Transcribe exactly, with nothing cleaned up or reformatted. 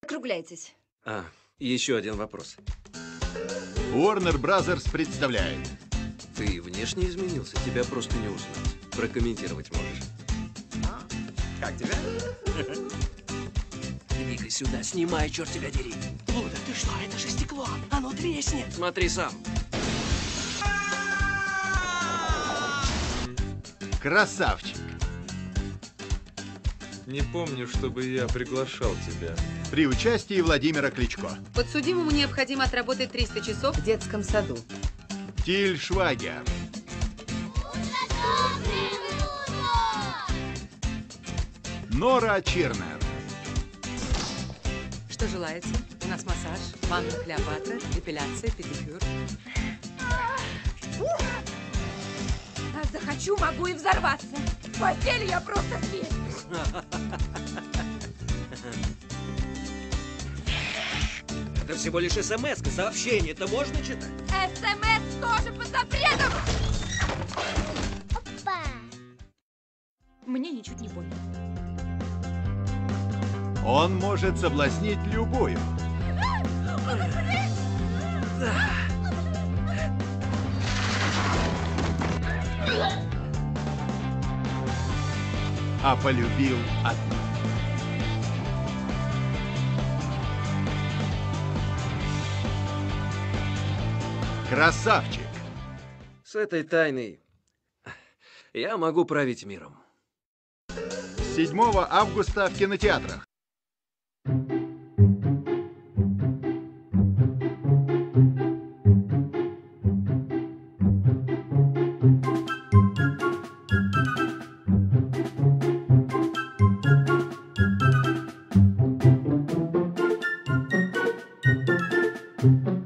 Округляйтесь. А, еще один вопрос. Warner Brothers представляет. Ты внешне изменился, тебя просто не узнать. Прокомментировать можешь. А? Как тебя? Иди-ка сюда, снимай, черт тебя дери. Луда, ты что? Это же стекло. Оно треснет. Смотри сам. Красавчик. Не помню, чтобы я приглашал тебя. При участии Владимира Кличко. Подсудимому необходимо отработать триста часов в детском саду. Тиль Швайгер. Нора Чернер. Что желаете? У нас массаж, ванна Клеопатра, эпиляция, педикюр. А захочу, могу и взорваться. В постели я просто зверь. Это всего лишь смс-ка, сообщение. Это можно читать? СМС тоже под запретом. Опа. Мне ничуть не больно. Он может соблазнить любую. А полюбил одну. Красавчик. С этой тайной я могу править миром. седьмого августа в кинотеатрах. Thank you.